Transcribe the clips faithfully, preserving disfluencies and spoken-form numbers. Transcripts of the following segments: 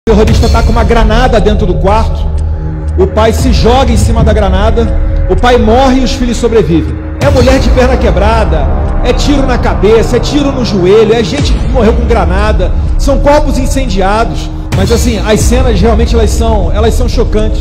O terrorista está com uma granada dentro do quarto, o pai se joga em cima da granada, o pai morre e os filhos sobrevivem. É mulher de perna quebrada, é tiro na cabeça, é tiro no joelho, é gente que morreu com granada, são corpos incendiados. Mas assim, as cenas realmente elas são, elas são chocantes.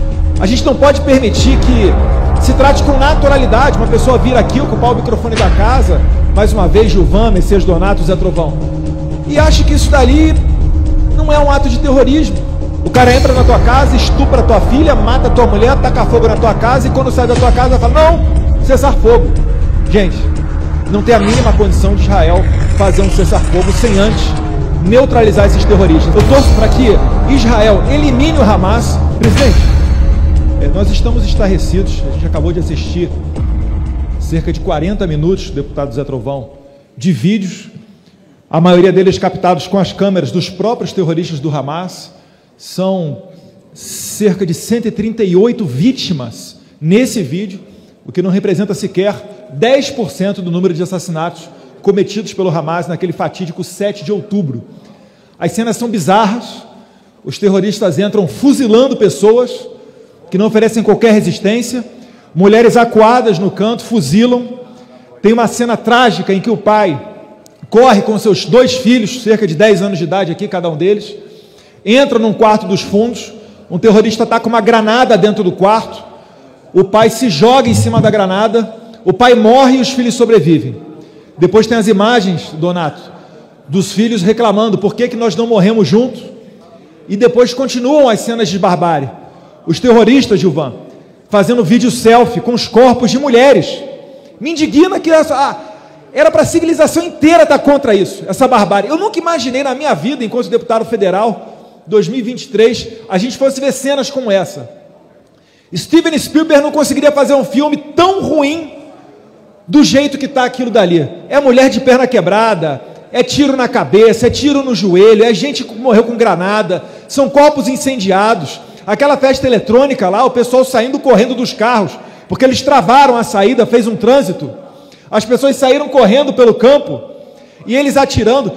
A gente não pode permitir que se trate com naturalidade uma pessoa vir aqui ocupar o microfone da casa, mais uma vez Gilvan, Messias Donato, Zé Trovão, e acha que isso dali não é um ato de terrorismo. O cara entra na tua casa, estupra a tua filha, mata a tua mulher, taca fogo na tua casa e quando sai da tua casa fala, não, cessar fogo. Gente, não tem a mínima condição de Israel fazer um cessar-fogo sem antes neutralizar esses terroristas. Eu torço para que Israel elimine o Hamas. Presidente, é, nós estamos estarrecidos, a gente acabou de assistir cerca de quarenta minutos, deputado Zé Trovão, de vídeos, a maioria deles captados com as câmeras dos próprios terroristas do Hamas. São cerca de cento e trinta e oito vítimas nesse vídeo, o que não representa sequer dez por cento do número de assassinatos cometidos pelo Hamas naquele fatídico sete de outubro. As cenas são bizarras, os terroristas entram fuzilando pessoas que não oferecem qualquer resistência, mulheres acuadas no canto fuzilam. Tem uma cena trágica em que o pai corre com seus dois filhos, cerca de dez anos de idade aqui, cada um deles, entra num quarto dos fundos, um terrorista está com uma granada dentro do quarto, o pai se joga em cima da granada, o pai morre e os filhos sobrevivem. Depois tem as imagens, Donato, dos filhos reclamando por que, que nós não morremos juntos, e depois continuam as cenas de barbárie. Os terroristas, Gilvan, fazendo vídeo selfie com os corpos de mulheres. Me indigna que essa... Ah, era para a civilização inteira estar contra isso, essa barbárie. Eu nunca imaginei na minha vida, enquanto deputado federal, dois mil e vinte e três, a gente fosse ver cenas como essa. Steven Spielberg não conseguiria fazer um filme tão ruim do jeito que está aquilo dali. É mulher de perna quebrada, é tiro na cabeça, é tiro no joelho, é gente que morreu com granada, são corpos incendiados. Aquela festa eletrônica lá, o pessoal saindo correndo dos carros, porque eles travaram a saída, fez um trânsito. As pessoas saíram correndo pelo campo e eles atirando.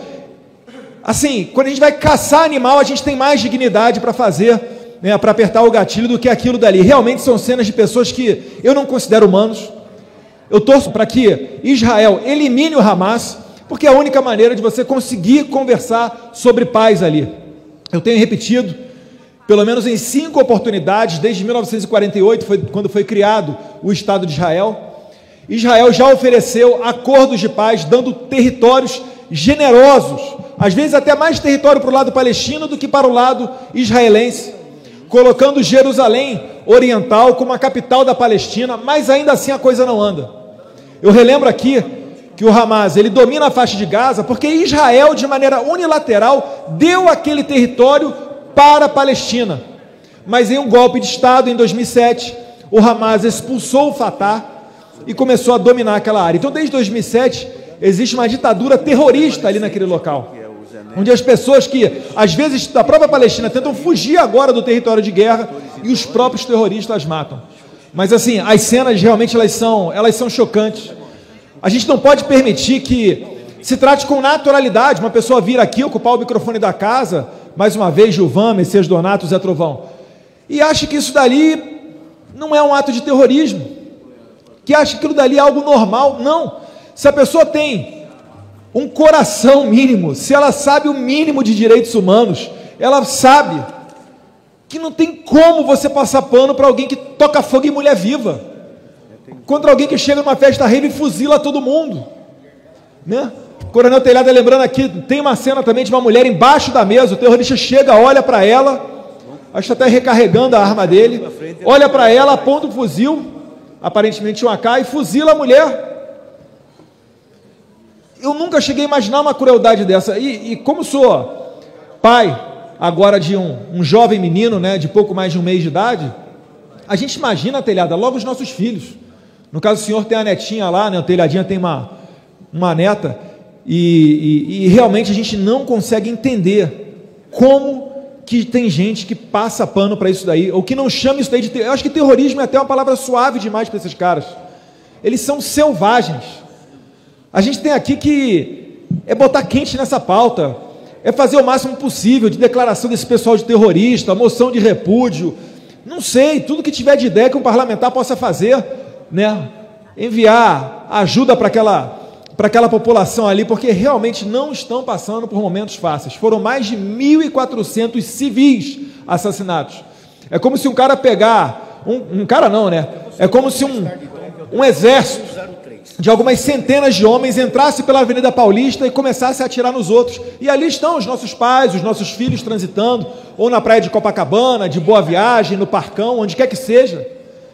Assim, quando a gente vai caçar animal, a gente tem mais dignidade para fazer, né, para apertar o gatilho do que aquilo dali. Realmente são cenas de pessoas que eu não considero humanos. Eu torço para que Israel elimine o Hamas, porque é a única maneira de você conseguir conversar sobre paz ali. Eu tenho repetido, pelo menos em cinco oportunidades, desde mil novecentos e quarenta e oito, foi quando foi criado o Estado de Israel. Israel já ofereceu acordos de paz, dando territórios generosos, às vezes até mais território para o lado palestino do que para o lado israelense, colocando Jerusalém Oriental como a capital da Palestina, mas ainda assim a coisa não anda. Eu relembro aqui que o Hamas, ele domina a faixa de Gaza porque Israel, de maneira unilateral, deu aquele território para a Palestina, mas em um golpe de Estado em dois mil e sete, o Hamas expulsou o Fatah e começou a dominar aquela área. Então, desde dois mil e sete, existe uma ditadura terrorista ali naquele local, onde as pessoas que, às vezes, da própria Palestina, tentam fugir agora do território de guerra e os próprios terroristas matam. Mas, assim, as cenas realmente elas são, elas são chocantes. A gente não pode permitir que se trate com naturalidade uma pessoa vir aqui ocupar o microfone da casa, mais uma vez, Gilvan, Messias Donato, Zé Trovão, e acha que isso dali não é um ato de terrorismo, que acha que aquilo dali é algo normal. Não, se a pessoa tem um coração mínimo, se ela sabe o mínimo de direitos humanos, ela sabe que não tem como você passar pano para alguém que toca fogo em mulher viva, contra alguém que chega numa festa rave e fuzila todo mundo, né? Coronel Telhada lembrando aqui, tem uma cena também de uma mulher embaixo da mesa, o terrorista chega, olha para ela, acho que está até recarregando a arma dele, olha para ela, aponta o fuzil, aparentemente um A K, e fuzila a mulher. Eu nunca cheguei a imaginar uma crueldade dessa, e, e como sou pai agora de um, um jovem menino, né, de pouco mais de um mês de idade, a gente imagina, Telhada, logo os nossos filhos. No caso, o senhor tem a netinha lá, né, o Telhadinha tem uma, uma neta, e, e, e realmente a gente não consegue entender como que tem gente que passa pano para isso daí, ou que não chama isso daí de terrorismo. Eu acho que terrorismo é até uma palavra suave demais para esses caras. Eles são selvagens. A gente tem aqui que é botar quente nessa pauta. é fazer o máximo possível de declaração desse pessoal de terrorista, moção de repúdio, não sei, tudo que tiver de ideia que um parlamentar possa fazer, né? Enviar ajuda para aquela, para aquela população ali, porque realmente não estão passando por momentos fáceis. Foram mais de mil e quatrocentos civis assassinados. É como se um cara pegar, um, um cara não, né? É como se um, um exército de algumas centenas de homens entrasse pela Avenida Paulista e começasse a atirar nos outros. E ali estão os nossos pais, os nossos filhos transitando, ou na praia de Copacabana, de Boa Viagem, no Parcão, onde quer que seja.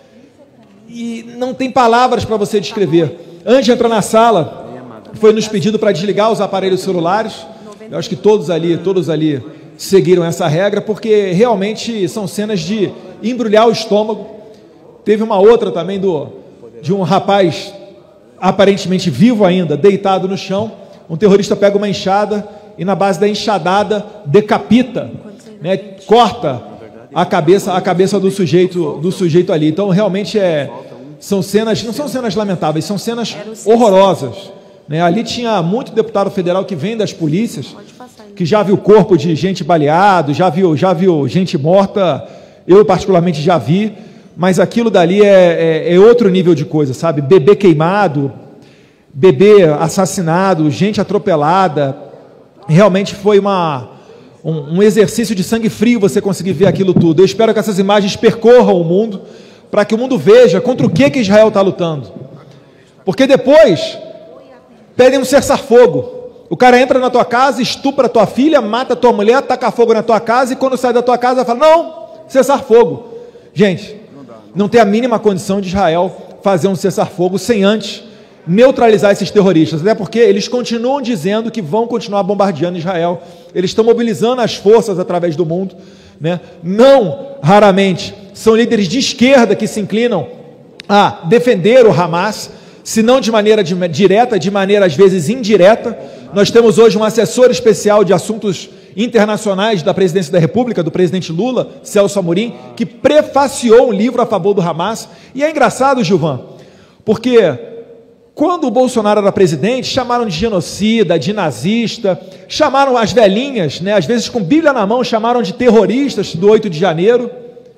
E não tem palavras para você descrever. Antes de entrar na sala, foi nos pedido para desligar os aparelhos celulares. Eu acho que todos ali, todos ali seguiram essa regra, porque realmente são cenas de embrulhar o estômago. Teve uma outra também do, de um rapaz aparentemente vivo ainda, deitado no chão. Um terrorista pega uma enxada e na base da enxadada decapita, né, corta a cabeça, a cabeça do sujeito, do sujeito ali. Então realmente é, são cenas, não são cenas lamentáveis, são cenas horrorosas, né? Ali tinha muito deputado federal que vem das polícias, que já viu corpo de gente baleado, já viu, já viu gente morta. Eu particularmente já vi. Mas aquilo dali é, é, é outro nível de coisa, sabe? Bebê queimado, bebê assassinado, gente atropelada. Realmente foi uma, um, um exercício de sangue frio você conseguir ver aquilo tudo. Eu espero que essas imagens percorram o mundo, para que o mundo veja contra o que, que Israel está lutando. Porque depois pedem um cessar-fogo. O cara entra na tua casa, estupra a tua filha, mata a tua mulher, taca fogo na tua casa, e quando sai da tua casa fala, não, cessar-fogo. Gente, não tem a mínima condição de Israel fazer um cessar-fogo sem antes neutralizar esses terroristas, até porque eles continuam dizendo que vão continuar bombardeando Israel. Eles estão mobilizando as forças através do mundo, né? Não raramente são líderes de esquerda que se inclinam a defender o Hamas, se não de maneira de, direta, de maneira às vezes indireta. Nós temos hoje um assessor especial de assuntos internacionais da Presidência da República, do presidente Lula, Celso Amorim, que prefaciou um livro a favor do Hamas. E é engraçado, Gilvan, porque quando o Bolsonaro era presidente, chamaram de genocida, de nazista, chamaram as velhinhas, né, às vezes com Bíblia na mão, chamaram de terroristas do oito de janeiro,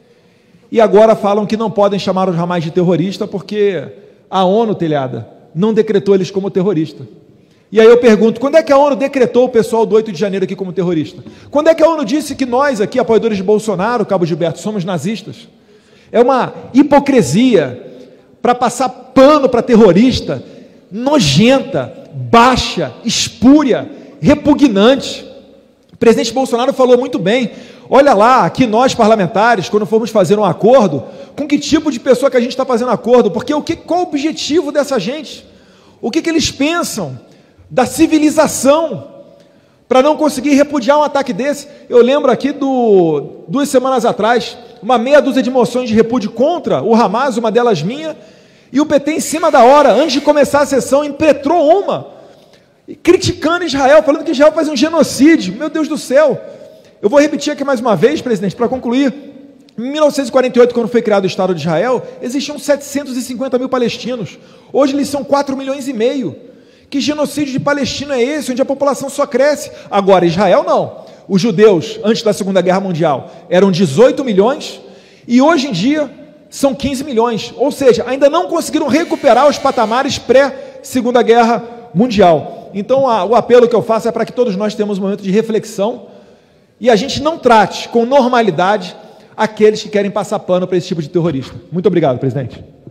e agora falam que não podem chamar os Hamas de terrorista porque a ONU, telhada, não decretou eles como terrorista. E aí eu pergunto, quando é que a ONU decretou o pessoal do oito de janeiro aqui como terrorista? Quando é que a ONU disse que nós aqui, apoiadores de Bolsonaro, Cabo Gilberto, somos nazistas? É uma hipocrisia para passar pano para terrorista, nojenta, baixa, espúria, repugnante. O presidente Bolsonaro falou muito bem, olha lá, aqui nós parlamentares, quando formos fazer um acordo, com que tipo de pessoa que a gente está fazendo acordo? Porque o que, qual o objetivo dessa gente? O que, que eles pensam da civilização para não conseguir repudiar um ataque desse? Eu lembro aqui, do, duas semanas atrás, uma meia dúzia de moções de repúdio contra o Hamas, uma delas minha, e o P T em cima da hora, antes de começar a sessão, impetrou uma, criticando Israel, falando que Israel faz um genocídio. Meu Deus do céu! Eu vou repetir aqui mais uma vez, presidente, para concluir. Em mil novecentos e quarenta e oito, quando foi criado o Estado de Israel, existiam setecentos e cinquenta mil palestinos. Hoje eles são quatro milhões e meio. Que genocídio de palestino é esse, onde a população só cresce? Agora, Israel não. Os judeus, antes da Segunda Guerra Mundial, eram dezoito milhões, e hoje em dia são quinze milhões. Ou seja, ainda não conseguiram recuperar os patamares pré-Segunda Guerra Mundial. Então, a, o apelo que eu faço é para que todos nós tenhamos um momento de reflexão e a gente não trate com normalidade aqueles que querem passar pano para esse tipo de terrorista. Muito obrigado, presidente.